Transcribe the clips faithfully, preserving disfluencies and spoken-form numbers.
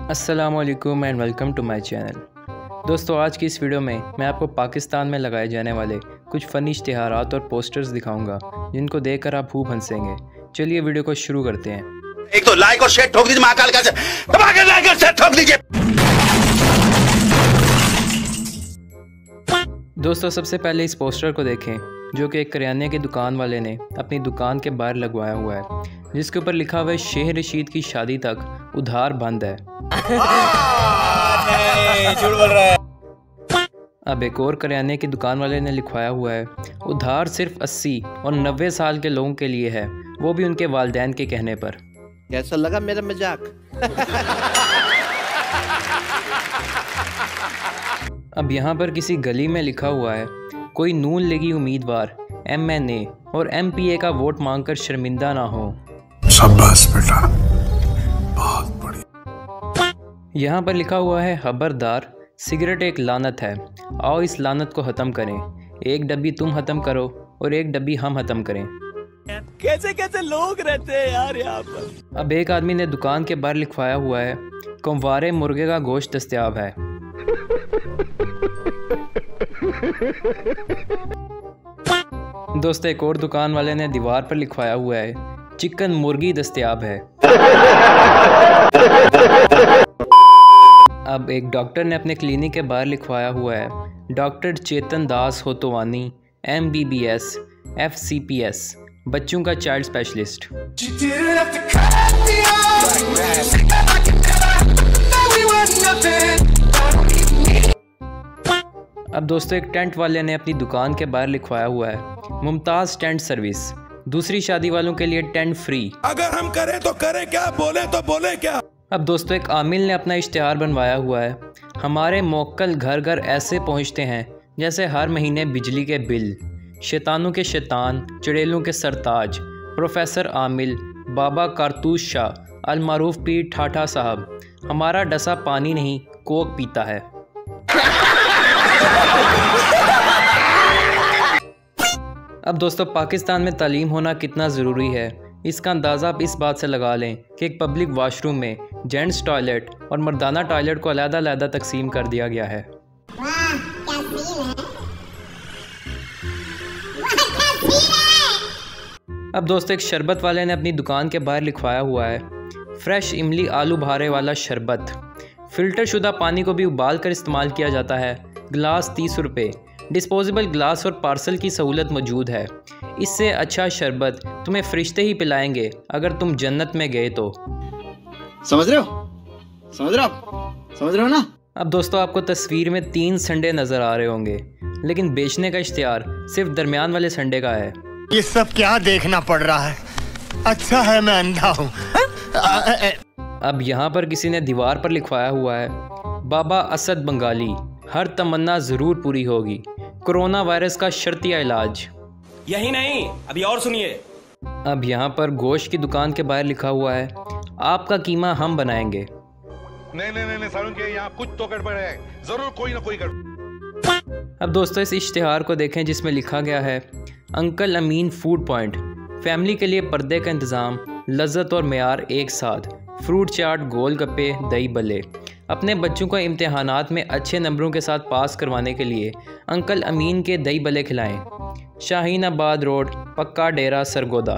अस्सलामुअलैकुम and welcome to my channel. दोस्तों, आज की इस वीडियो में मैं आपको पाकिस्तान में लगाए जाने वाले कुछ फ़नी इश्तिहारात और पोस्टर्स दिखाऊंगा जिनको देखकर आप खूब हंसेंगे। चलिए वीडियो को शुरू करते हैं। एक तो लाइक और शेयर ठोक दीजिए, महाकाल का दबा के लाइक और शेयर ठोक दीजिए। दोस्तों, सबसे पहले इस पोस्टर को देखें जो कि एक करियाने की दुकान वाले ने अपनी दुकान के बाहर लगवाया हुआ है, जिसके ऊपर लिखा हुआ है शेख रशीद की शादी तक उधार बंद है। नहीं, झूठ बोल रहा है। अब एक और करियाने की दुकान वाले ने लिखवाया हुआ है उधार सिर्फ अस्सी और नब्बे साल के लोगों के लिए है, वो भी उनके वालिदैन के कहने पर। कैसा लगा मेरा मजाक? अब यहाँ पर किसी गली में लिखा हुआ है कोई नून लीगी उम्मीदवार एम एन ए और एम पी ए का वोट मांगकर शर्मिंदा ना हो। शाबाश बेटा, बहुत बढ़िया। यहाँ पर लिखा हुआ है खबरदार, सिगरेट एक लानत है, आओ इस लानत को ख़त्म करें। एक डब्बी तुम ख़त्म करो और एक डब्बी हम ख़त्म करें। कैसे कैसे लोग रहते हैं यार यहाँ पर। अब एक आदमी ने दुकान के बाहर लिखवाया हुआ है कुंवारे मुर्गे का गोश्त दस्तयाब है। दोस्तों, एक और दुकान वाले ने दीवार पर लिखवाया हुआ है चिकन मुर्गी दस्तयाब है। अब एक डॉक्टर ने अपने क्लिनिक के बाहर लिखवाया हुआ है doctor Chetan Das Hotwani M B B S F C P S, बच्चों का चाइल्ड स्पेशलिस्ट। अब दोस्तों, एक टेंट वाले ने अपनी दुकान के बाहर लिखवाया हुआ है मुमताज़ टेंट सर्विस, दूसरी शादी वालों के लिए टेंट फ्री। अगर हम करें तो करें क्या, बोले तो बोले क्या। अब दोस्तों, एक आमिल ने अपना इश्तिहार बनवाया हुआ है हमारे मोक्कल घर घर ऐसे पहुंचते हैं जैसे हर महीने बिजली के बिल। शैतानों के शैतान, चुड़ैलों के सरताज, प्रोफेसर आमिल, बाबा कारतूस शाह, अलमारूफ पीर ठाठा साहब, हमारा डसा पानी नहीं कोक पीता है। अब दोस्तों, पाकिस्तान में तालीम होना कितना ज़रूरी है इसका अंदाज़ा आप इस बात से लगा लें कि एक पब्लिक वाशरूम में जेंट्स टॉयलेट और मर्दाना टॉयलेट को अलग-अलग तकसीम कर दिया गया है। अब दोस्तों, एक शरबत वाले ने अपनी दुकान के बाहर लिखवाया हुआ है फ्रेश इमली आलू बहारे वाला शरबत, फ़िल्टर शुदा पानी को भी उबाल कर इस्तेमाल किया जाता है, गिलास तीस रुपये, डिस्पोजेबल ग्लास और पार्सल की सहूलत मौजूद है। इससे अच्छा शरबत तुम्हें फरिश्ते ही पिलाएंगे अगर तुम जन्नत में गए तो। समझ रहे हो समझ रहे हो समझ रहे हो ना। अब दोस्तों, आपको तस्वीर में तीन संडे नज़र आ रहे होंगे, लेकिन बेचने का इश्तिहार सिर्फ दरमियान वाले संडे का है। ये सब क्या देखना पड़ रहा है? अच्छा है मैं अंधा हूँ। अब यहाँ पर किसी ने दीवार पर लिखवाया हुआ है बाबा असद बंगाली, हर तमन्ना ज़रूर पूरी होगी, कोरोना वायरस का शर्तिया इलाज। यही नहीं, अभी और सुनिए। अब यहाँ पर गोश्त की दुकान के बाहर लिखा हुआ है आपका कीमा हम बनाएंगे। नहीं नहीं नहीं, सारुण के यहाँ कुछ तो गड़बड़ है, जरूर कोई ना कोई गड़बड़। अब दोस्तों, इस इश्तिहार को देखें जिसमें लिखा गया है uncle Amin food point, family के लिए पर्दे का इंतज़ाम, लज्जत और मेयार एक साथ, फ्रूट चाट, गोलगप्पे, दही बल्ले। अपने बच्चों को इम्तिहानात में अच्छे नंबरों के साथ पास करवाने के लिए अंकल अमीन के दही बल्ले खिलाएं। शाहीनाबाद रोड, पक्का डेरा, सरगोदा।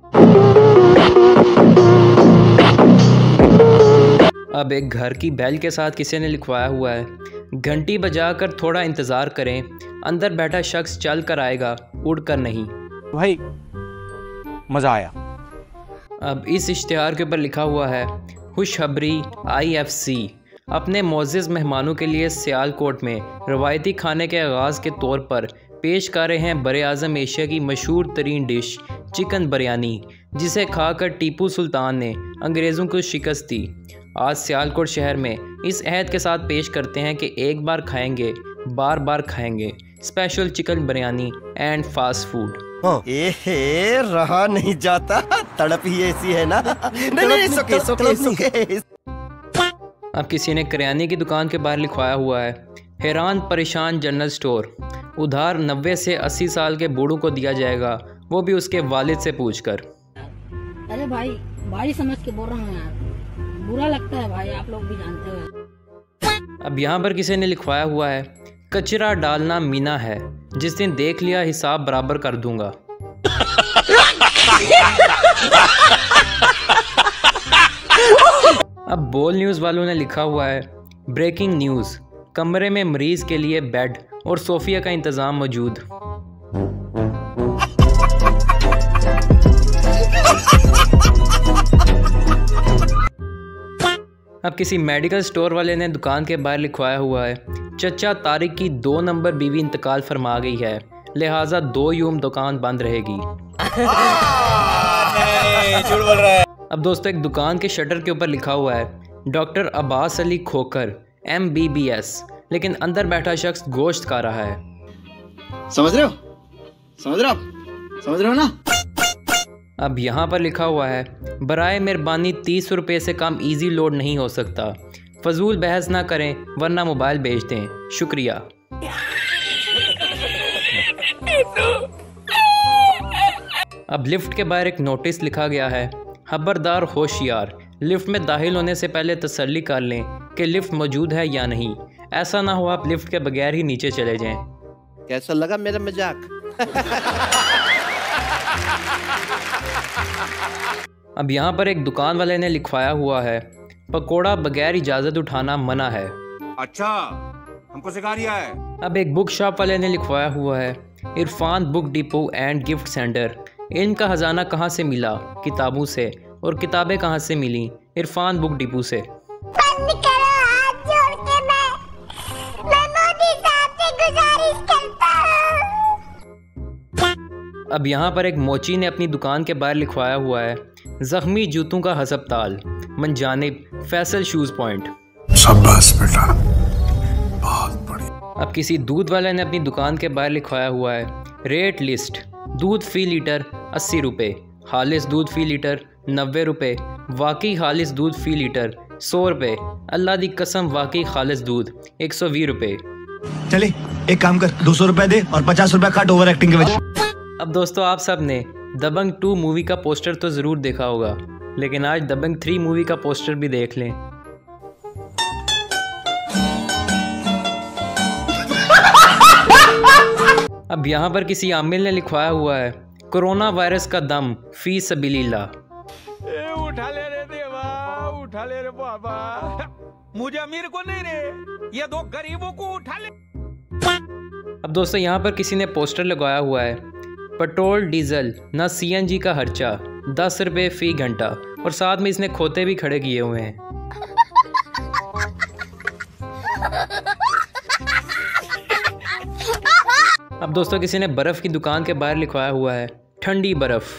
अब एक घर की बैल के साथ किसी ने लिखवाया हुआ है घंटी बजाकर थोड़ा इंतज़ार करें, अंदर बैठा शख्स चल कर आएगा, उड़ कर नहीं। भाई मज़ा आया। अब इस इश्तिहार के ऊपर लिखा हुआ है खुशखबरी आई एफ सी अपने मोअज़्ज़िज़ मेहमानों के लिए सियालकोट में रवायती खाने के आगाज़ के तौर पर पेश कर रहे हैं बर आज़म एशिया की मशहूर तरीन डिश चिकन बिरयानी, जिसे खाकर टीपू सुल्तान ने अंग्रेज़ों को शिकस्त दी। आज सियालकोट शहर में इस अहद के साथ पेश करते हैं कि एक बार खाएंगे बार बार खाएंगे, special chicken biryani and fast food. ए रहा नहीं जाता, तड़प ही ऐसी है ना। नहीं नहीं, सुके, सुके, सुके। अब किसी ने करियाने की दुकान के बाहर लिखवाया हुआ है हैरान परेशान जनरल स्टोर, उधार नब्बे से अस्सी साल के बूढ़ों को दिया जाएगा, वो भी उसके वालिद से पूछकर। अरे भाई, भाई समझ के बोल रहा हूँ यार। बुरा लगता है भाई, आप लोग भी जानते हो। अब यहाँ पर किसी ने लिखवाया हुआ है, कचरा डालना मीना है, जिस दिन देख लिया हिसाब बराबर कर दूंगा। अब बोल न्यूज़ वालों ने लिखा हुआ है, ब्रेकिंग न्यूज़, कमरे में मरीज के लिए बेड और सोफिया का इंतज़ाम मौजूद। अब किसी मेडिकल स्टोर वाले ने दुकान के बाहर लिखवाया हुआ है, चचा तारिक की दो नंबर बीवी इंतकाल फरमा गई है, लिहाजा दो यूम दुकान बंद रहेगी। झूठ बोल रहा है। अब दोस्तों एक दुकान के शटर के ऊपर लिखा हुआ है, doctor Abbas Ali Khokhar M B B S, लेकिन अंदर बैठा शख्स गोश्त खा रहा है। समझ रहे हो समझ रहे हो समझ रहे हो ना। अब यहाँ पर लिखा हुआ है, बराए मेहरबानी तीस रुपये से कम इजी लोड नहीं हो सकता, फजूल बहस ना करें वरना मोबाइल बेच दें, शुक्रिया। अब लिफ्ट के बाहर एक नोटिस लिखा गया है, खबरदार होशियार, लिफ्ट में दाखिल होने से पहले तसल्ली कर लें कि लिफ्ट मौजूद है या नहीं, ऐसा ना हो आप लिफ्ट के बगैर ही नीचे चले जाएं। कैसा लगा मेरा मजाक? अब यहाँ पर एक दुकान वाले ने लिखवाया हुआ है, पकोड़ा बगैर इजाज़त उठाना मना है। अच्छा, हमको सिखा रिया है। अब एक बुक शॉप वाले ने लिखवाया हुआ है, Irfan book depot and gift centre, इल्म का खजाना कहाँ से मिला? किताबों से, और किताबें कहाँ से मिली? इरफान बुक डिपो से। बंद करो, हाथ जोड़ के मैं मैं मोदी साहब से गुजारिश करता हूँ। अब यहाँ पर एक मोची ने अपनी दुकान के बाहर लिखवाया हुआ है, जख्मी जूतों का हस्पताल, मनजानिब फैसल शूज पॉइंट। शाबाश बेटा, बहुत बढ़िया। अब किसी दूध वाले ने अपनी दुकान के बाहर लिखवाया हुआ है, रेट लिस्ट, दूध फी लीटर अस्सी रुपये, खालिस दूध फी लीटर नब्बे रुपये, वाकई खालिस दूध फी लीटर सौ रुपये, अल्लाह दी कसम वाकई खालिस दूध एक सौ बीस रुपये। चले एक काम कर, दो सौ रुपए दे और पचास रुपए काट ओवर एक्टिंग के वजह। अब दोस्तों आप सब ने दबंग टू मूवी का पोस्टर तो ज़रूर देखा होगा, लेकिन आज दबंग थ्री मूवी का पोस्टर भी देख लें। अब यहाँ पर किसी आमिल ने लिखवाया हुआ है, कोरोना वायरस का दम फी सबीलिल्लाह। उठा ले रे देवा, उठा ले रे बाबा, मुझे अमीर को नहीं रे, ये दो गरीबों को उठा ले। अब दोस्तों यहाँ पर किसी ने पोस्टर लगाया हुआ है, पेट्रोल डीजल ना सी एन जी का खर्चा, दस रुपये फी घंटा, और साथ में इसने खोते भी खड़े किए हुए हैं। अब दोस्तों किसी ने बर्फ़ की दुकान के बाहर लिखवाया हुआ है, ठंडी बर्फ़।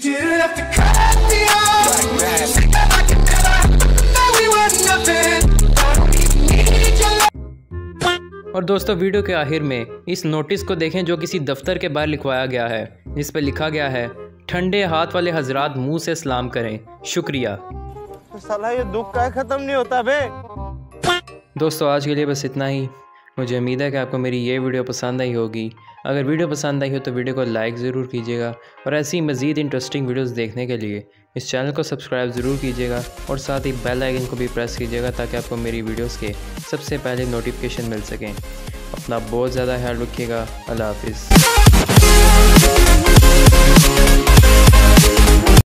और दोस्तों वीडियो के आखिर में इस नोटिस को देखें जो किसी दफ्तर के बाहर लिखवाया गया है, जिस पर लिखा गया है, ठंडे हाथ वाले हजरात मुंह से सलाम करें, शुक्रिया। तो साला ये दुख का खत्म नहीं होता बे। दोस्तों आज के लिए बस इतना ही। मुझे उम्मीद है कि आपको मेरी ये वीडियो पसंद आई होगी। अगर वीडियो पसंद आई हो तो वीडियो को लाइक ज़रूर कीजिएगा, और ऐसी मज़ीद इंटरेस्टिंग वीडियोस देखने के लिए इस चैनल को सब्सक्राइब ज़रूर कीजिएगा, और साथ ही बेल आइकन को भी प्रेस कीजिएगा ताकि आपको मेरी वीडियोस के सबसे पहले नोटिफिकेशन मिल सकें। अपना बहुत ज़्यादा ख्याल रखिएगा। अल्लाह हाफिज़।